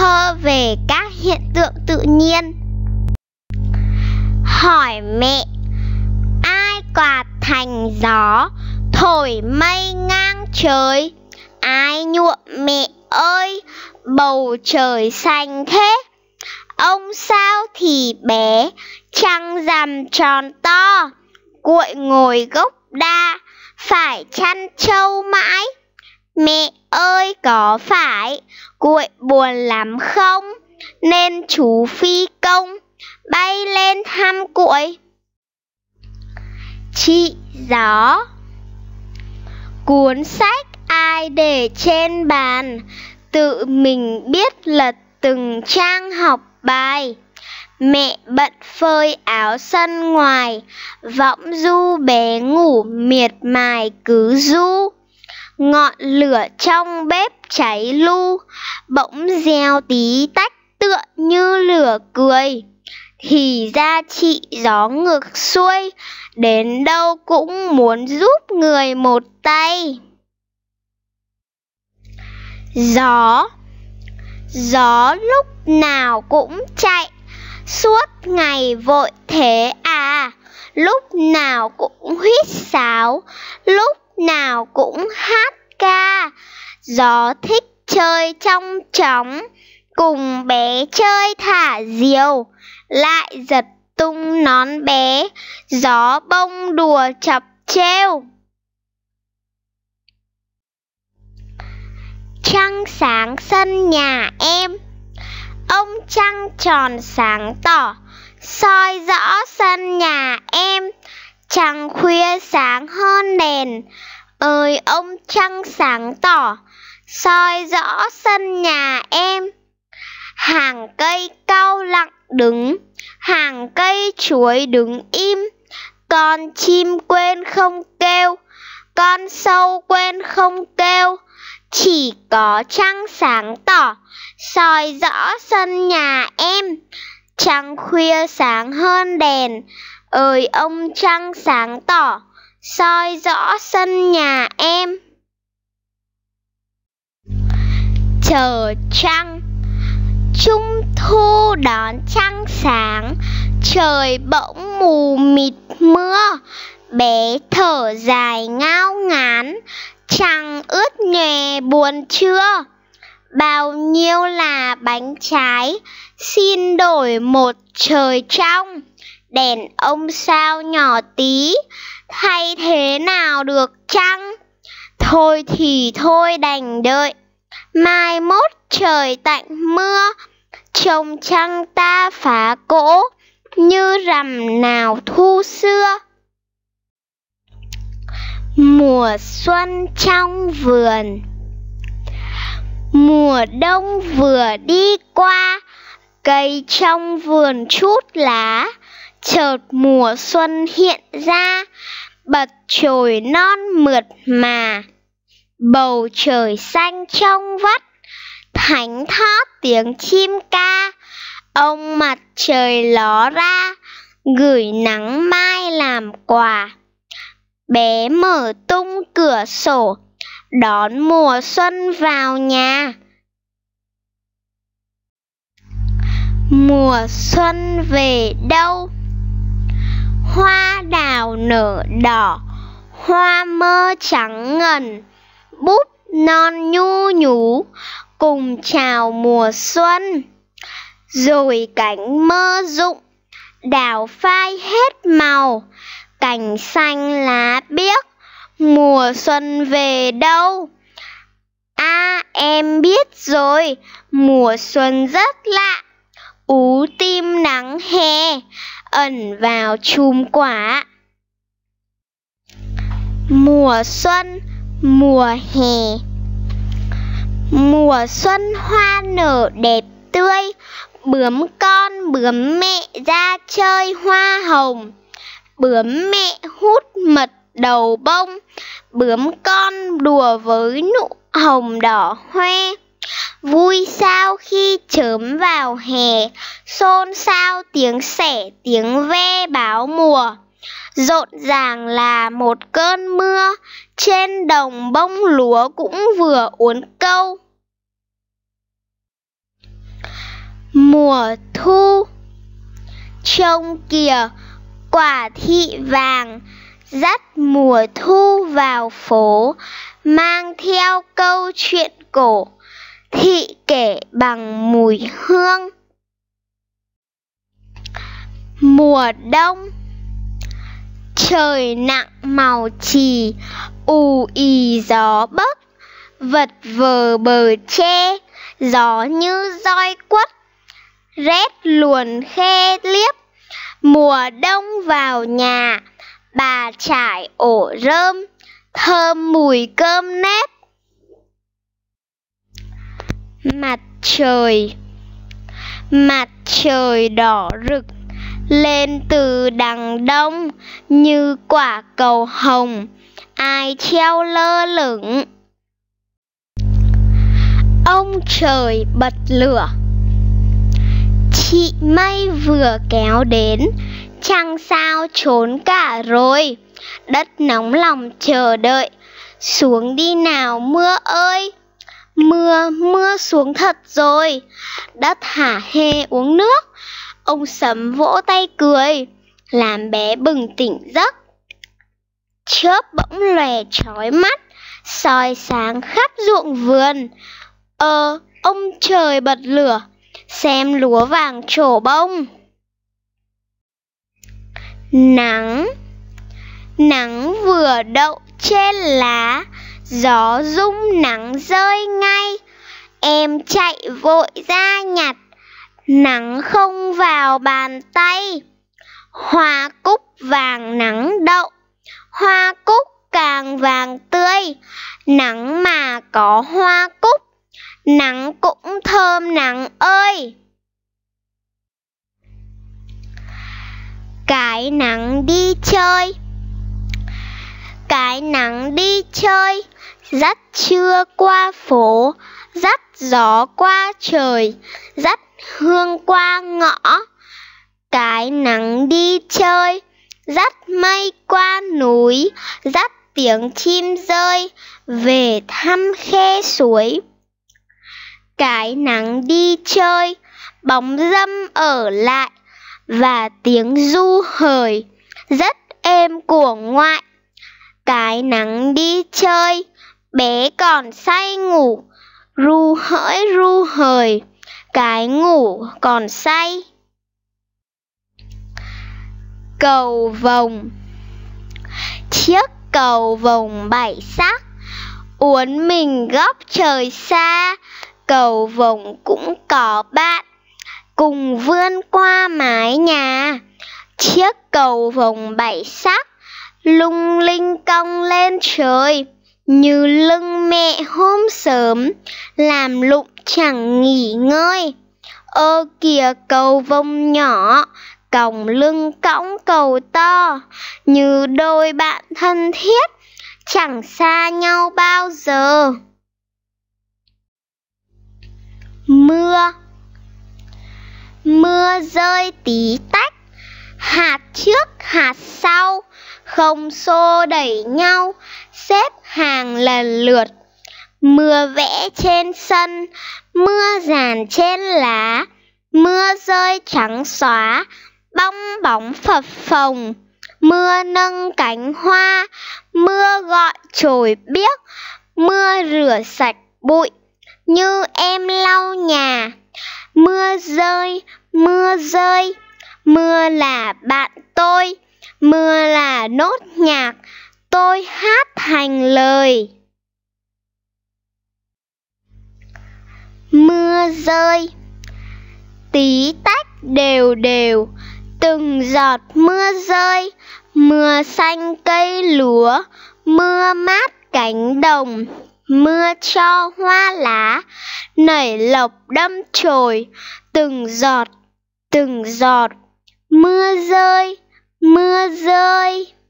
thơ về các hiện tượng tự nhiên. Hỏi mẹ, ai quạt thành gió, thổi mây ngang trời? Ai nhuộm mẹ ơi, bầu trời xanh thế? Ông sao thì bé, trăng rằm tròn to, cuội ngồi gốc đa, phải chăn trâu mãi. Mẹ ơi có phải cuội buồn lắm không, nên chú phi công bay lên thăm cuội? Chị Gió. Cuốn sách ai để trên bàn, tự mình biết lật từng trang học bài. Mẹ bận phơi áo sân ngoài, võng du bé ngủ miệt mài cứ du. Ngọn lửa trong bếp cháy lu, bỗng reo tí tách tựa như lửa cười. Thì ra chị Gió ngược xuôi, đến đâu cũng muốn giúp người một tay. Gió. Gió lúc nào cũng chạy, suốt ngày vội thế à? Lúc nào cũng huýt sáo, lúc nào cũng hát ca. Gió thích chơi trong chóng, cùng bé chơi thả diều, lại giật tung nón bé, gió bông đùa chọc trêu. Trăng sáng sân nhà em, ông trăng tròn sáng tỏ, soi rõ sân nhà em. Trăng khuya sáng hơn đèn, ơi ông trăng sáng tỏ, soi rõ sân nhà em. Hàng cây cau lặng đứng, hàng cây chuối đứng im. Con chim quên không kêu, con sâu quên không kêu. Chỉ có trăng sáng tỏ, soi rõ sân nhà em. Trăng khuya sáng hơn đèn, ơi ông trăng sáng tỏ, soi rõ sân nhà em. Chờ trăng. Trung thu đón trăng sáng, trời bỗng mù mịt mưa. Bé thở dài ngao ngán, trăng ướt nhòe buồn chưa? Bao nhiêu là bánh trái, xin đổi một trời trong. Đèn ông sao nhỏ tí, thay thế nào được chăng? Thôi thì thôi đành đợi, mai mốt trời tạnh mưa. Trông trăng ta phá cỗ, như rằm nào thu xưa. Mùa xuân trong vườn. Mùa đông vừa đi qua, cây trong vườn chút lá. Chợt mùa xuân hiện ra, bật chồi non mượt mà. Bầu trời xanh trong vắt, thánh thót tiếng chim ca. Ông mặt trời ló ra, gửi nắng mai làm quà. Bé mở tung cửa sổ, đón mùa xuân vào nhà. Mùa xuân về đâu? Hoa đào nở đỏ, hoa mơ trắng ngần. Búp non nhu nhú, cùng chào mùa xuân. Rồi cánh mơ rụng, đào phai hết màu. Cành xanh lá biếc, mùa xuân về đâu? À em biết rồi, mùa xuân rất lạ. Ú tim nắng hè, ẩn vào chùm quả. Mùa xuân, mùa hè. Mùa xuân hoa nở đẹp tươi, bướm con bướm mẹ ra chơi hoa hồng. Bướm mẹ hút mật đầu bông, bướm con đùa với nụ hồng đỏ hoe. Vui sao khi chớm vào hè, xôn xao tiếng sẻ tiếng ve báo mùa. Rộn ràng là một cơn mưa, trên đồng bông lúa cũng vừa uốn câu. Mùa thu. Trông kìa, quả thị vàng dắt mùa thu vào phố, mang theo câu chuyện cổ, thị kể bằng mùi hương. Mùa đông. Trời nặng màu chì, ù ì gió bấc, vật vờ bờ tre, gió như roi quất, rét luồn khe liếp. Mùa đông vào nhà, bà trải ổ rơm, thơm mùi cơm nếp. Mặt trời. Mặt trời đỏ rực lên từ đằng đông như quả cầu hồng, ai treo lơ lửng. Ông trời bật lửa. Chị mây vừa kéo đến, trăng sao trốn cả rồi, đất nóng lòng chờ đợi. Xuống đi nào mưa ơi, mưa xuống thật rồi. Đất hả hê uống nước, ông Sấm vỗ tay cười, làm bé bừng tỉnh giấc. Chớp bỗng lòe chói mắt, soi sáng khắp ruộng vườn. Ông trời bật lửa, xem lúa vàng trổ bông. Nắng. Nắng vừa đậu trên lá, gió rung nắng rơi ngay. Em chạy vội ra nhặt, nắng không vào bàn tay. Hoa cúc vàng nắng đậu, hoa cúc càng vàng tươi. Nắng mà có hoa cúc, nắng cũng thơm nắng ơi. Cái nắng đi chơi. Cái nắng đi chơi, dắt trưa qua phố, dắt gió qua trời, dắt hương qua ngõ. Cái nắng đi chơi, dắt mây qua núi, dắt tiếng chim rơi về thăm khe suối. Cái nắng đi chơi, bóng râm ở lại và tiếng ru hời rất êm của ngoại. Cái nắng đi chơi, bé còn say ngủ, ru hời, cái ngủ còn say. Cầu vồng. Chiếc cầu vồng 7 sắc, uốn mình góc trời xa. Cầu vồng cũng có bạn, cùng vươn qua mái nhà. Chiếc cầu vồng 7 sắc, lung linh cong lên trời, như lưng mẹ hôm sớm, làm lụng chẳng nghỉ ngơi. Ơ kìa cầu vồng nhỏ, còng lưng cõng cầu to, như đôi bạn thân thiết, chẳng xa nhau bao giờ. Mưa. Mưa rơi tí tách, hạt trước hạt sau, không xô đẩy nhau, xếp hàng lần lượt. Mưa vẽ trên sân, mưa dàn trên lá, mưa rơi trắng xóa, bong bóng phập phồng. Mưa nâng cánh hoa, mưa gọi chồi biếc, mưa rửa sạch bụi, như em lau nhà. Mưa rơi, mưa rơi, mưa là bạn tôi, mưa là nốt nhạc tôi hát thành lời. Mưa rơi. Tí tách đều đều, từng giọt mưa rơi, mưa xanh cây lúa, mưa mát cánh đồng, mưa cho hoa lá nảy lộc đâm chồi, từng giọt, mưa rơi, mưa rơi.